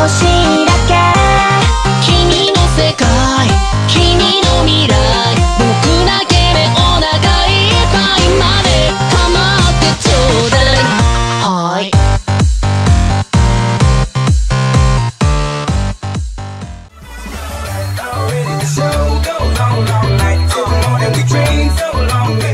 しいだけ。君の世界、君の未来、僕だけでお腹いっぱいまで構ってちょうだい。はい。 Already the show goes on all night till the morning. We dream so long.